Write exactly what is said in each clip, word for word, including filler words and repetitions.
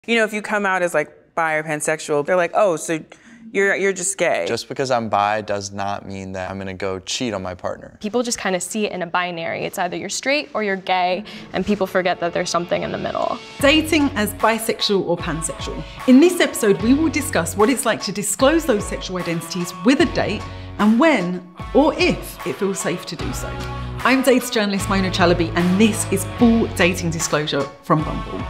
You know, if you come out as like bi or pansexual, they're like, oh, so you're you're just gay. Just because I'm bi does not mean that I'm gonna go cheat on my partner. People just kind of see it in a binary. It's either you're straight or you're gay, and people forget that there's something in the middle. Dating as bisexual or pansexual. In this episode, we will discuss what it's like to disclose those sexual identities with a date and when or if it feels safe to do so. I'm data journalist Mona Chalabi, and this is full dating disclosure from Bumble.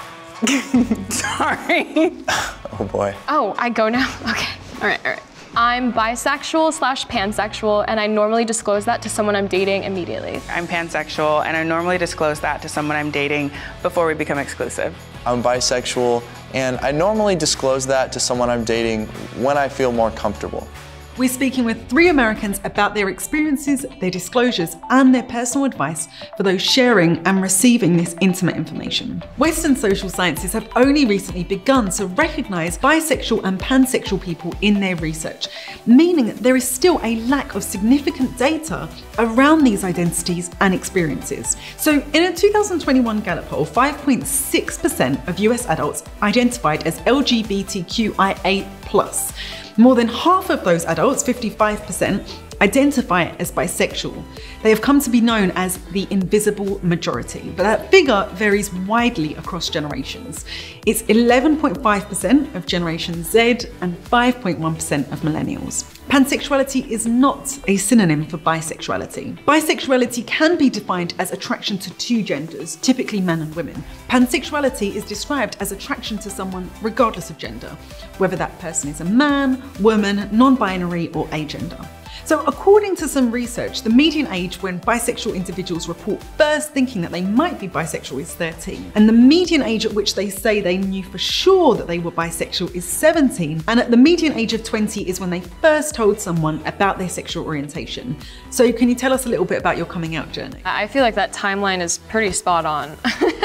Sorry. Oh boy. Oh, I go now? Okay, all right, all right. I'm bisexual slash pansexual, and I normally disclose that to someone I'm dating immediately. I'm pansexual, and I normally disclose that to someone I'm dating before we become exclusive. I'm bisexual, and I normally disclose that to someone I'm dating when I feel more comfortable. We're speaking with three Americans about their experiences, their disclosures, and their personal advice for those sharing and receiving this intimate information. Western social sciences have only recently begun to recognise bisexual and pansexual people in their research, meaning that there is still a lack of significant data around these identities and experiences. So in a two thousand twenty-one Gallup poll, five point six percent of U S adults identified as L G B T Q I A plus. More than half of those adults, fifty-five percent, identify as bisexual. They have come to be known as the invisible majority, but that figure varies widely across generations. It's eleven point five percent of Generation Z and five point one percent of millennials. Pansexuality is not a synonym for bisexuality. Bisexuality can be defined as attraction to two genders, typically men and women. Pansexuality is described as attraction to someone regardless of gender, whether that person is a man, woman, non-binary, or agender. So according to some research, the median age when bisexual individuals report first thinking that they might be bisexual is thirteen. And the median age at which they say they knew for sure that they were bisexual is seventeen. And at the median age of twenty is when they first told someone about their sexual orientation. So can you tell us a little bit about your coming out journey? I feel like that timeline is pretty spot on.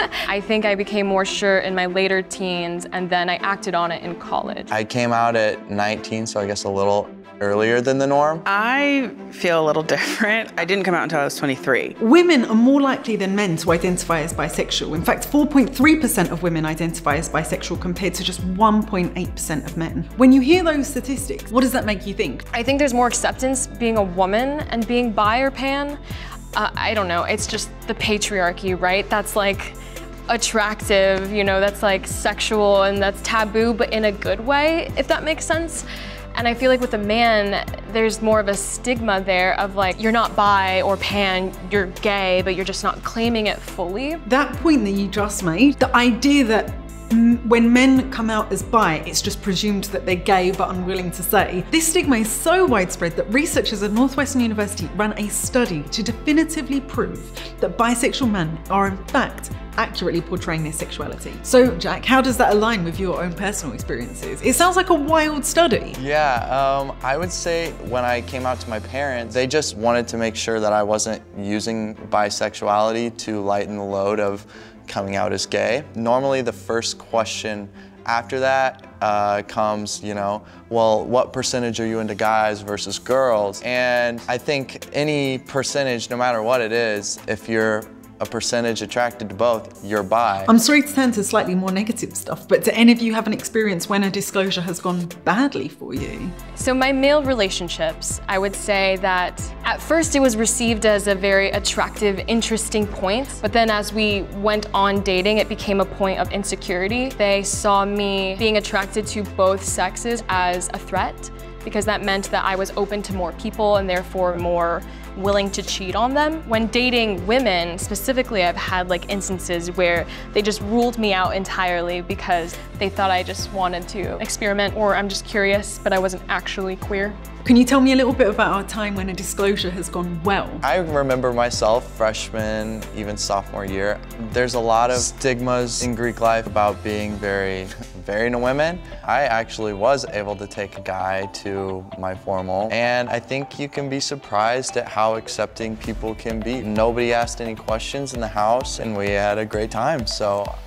I think I became more sure in my later teens, and then I acted on it in college. I came out at nineteen, so I guess a little earlier than the norm. I feel a little different. I didn't come out until I was twenty-three. Women are more likely than men to identify as bisexual. In fact, four point three percent of women identify as bisexual compared to just one point eight percent of men. When you hear those statistics, what does that make you think? I think there's more acceptance being a woman and being bi or pan. Uh, I don't know, it's just the patriarchy, right? That's like attractive, you know, that's like sexual and that's taboo, but in a good way, if that makes sense. And I feel like with a man, there's more of a stigma there of like, you're not bi or pan, you're gay, but you're just not claiming it fully. That point that you just made, the idea that when men come out as bi, it's just presumed that they're gay but unwilling to say. This stigma is so widespread that researchers at Northwestern University ran a study to definitively prove that bisexual men are in fact accurately portraying their sexuality. So Jack, how does that align with your own personal experiences? It sounds like a wild study. Yeah, um, I would say when I came out to my parents, they just wanted to make sure that I wasn't using bisexuality to lighten the load of coming out as gay. Normally the first question after that uh, comes, you know, well, what percentage are you into guys versus girls? And I think any percentage, no matter what it is, if you're a percentage attracted to both, you're bi. I'm sorry to turn to slightly more negative stuff, but do any of you have an experience when a disclosure has gone badly for you? So my male relationships, I would say that at first it was received as a very attractive, interesting point, but then as we went on dating, it became a point of insecurity. They saw me being attracted to both sexes as a threat, because that meant that I was open to more people and therefore more willing to cheat on them. When dating women, specifically, I've had like instances where they just ruled me out entirely because they thought I just wanted to experiment, or I'm just curious, but I wasn't actually queer. Can you tell me a little bit about a time when a disclosure has gone well? I remember myself, freshman, even sophomore year, there's a lot of stigmas in Greek life about being very, very into women. I actually was able to take a guy to my formal, and I think you can be surprised at how accepting people can be. Nobody asked any questions in the house, and we had a great time, so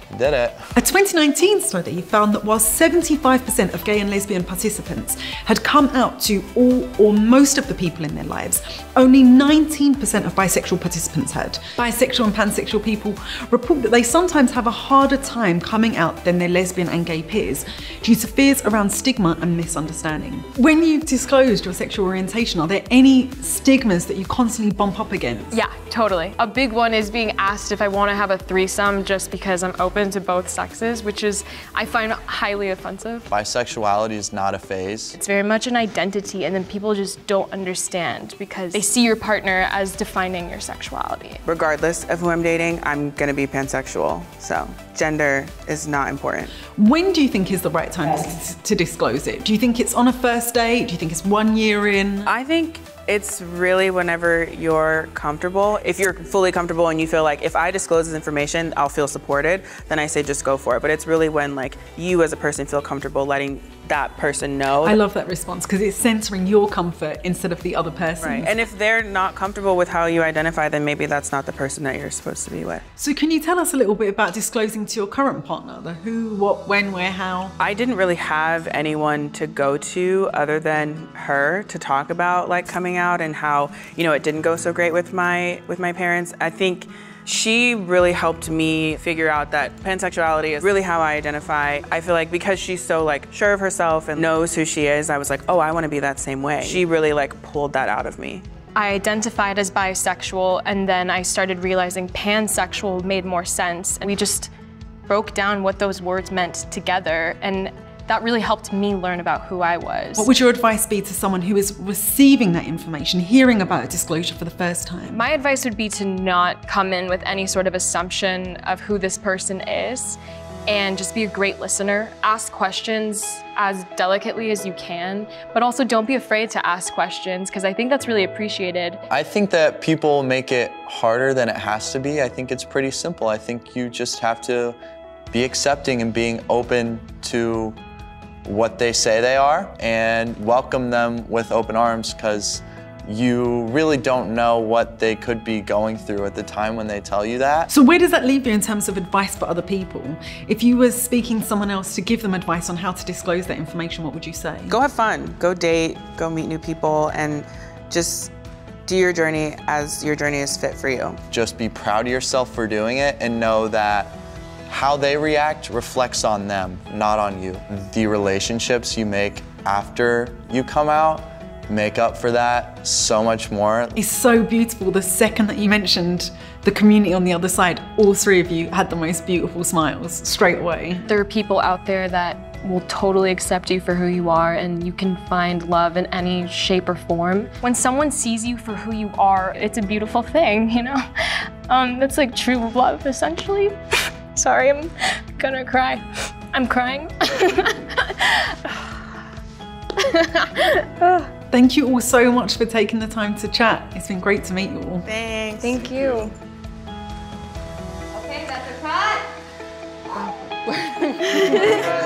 Did it. A twenty nineteen study found that while seventy-five percent of gay and lesbian participants had come out to all or most of the people in their lives, only nineteen percent of bisexual participants had. Bisexual and pansexual people report that they sometimes have a harder time coming out than their lesbian and gay peers due to fears around stigma and misunderstanding. When you've disclosed your sexual orientation, are there any stigmas that you constantly bump up against? Yeah, totally. A big one is being asked if I want to have a threesome just because I'm open to both sexes, which is, I find highly offensive. Bisexuality is not a phase. It's very much an identity, and then people just don't understand because they see your partner as defining your sexuality. Regardless of who I'm dating, I'm gonna be pansexual, so gender is not important. When do you think is the right time to, to disclose it? Do you think it's on a first date? Do you think it's one year in? I think it's really whenever you're comfortable. If you're fully comfortable and you feel like if I disclose this information, I'll feel supported, then I say just go for it. But it's really when like you as a person feel comfortable letting that person know. I love that response because it's centering your comfort instead of the other person. Right. And if they're not comfortable with how you identify, then maybe that's not the person that you're supposed to be with. So can you tell us a little bit about disclosing to your current partner, the who, what, when, where, how? I didn't really have anyone to go to other than her to talk about like coming out and how, you know, it didn't go so great with my with my parents. I think she really helped me figure out that pansexuality is really how I identify. I feel like because she's so like sure of herself and knows who she is, I was like, oh, I want to be that same way. She really like pulled that out of me. I identified as bisexual, and then I started realizing pansexual made more sense. We just broke down what those words meant together, and that really helped me learn about who I was. What would your advice be to someone who is receiving that information, hearing about a disclosure for the first time? My advice would be to not come in with any sort of assumption of who this person is, and just be a great listener. Ask questions as delicately as you can, but also don't be afraid to ask questions, because I think that's really appreciated. I think that people make it harder than it has to be. I think it's pretty simple. I think you just have to be accepting and being open to what they say they are and welcome them with open arms, because you really don't know what they could be going through at the time when they tell you that. So where does that leave you in terms of advice for other people? If you were speaking to someone else to give them advice on how to disclose that information, what would you say? Go have fun, go date, go meet new people, and just do your journey as your journey is fit for you. Just be proud of yourself for doing it and know that how they react reflects on them, not on you. The relationships you make after you come out make up for that so much more. It's so beautiful. The second that you mentioned the community on the other side, all three of you had the most beautiful smiles straight away. There are people out there that will totally accept you for who you are, and you can find love in any shape or form. When someone sees you for who you are, it's a beautiful thing, you know? Um, it's like true love, essentially. Sorry, I'm gonna cry. I'm crying. Thank you all so much for taking the time to chat. It's been great to meet you all. Thanks. Thank you. Okay, that's a cut.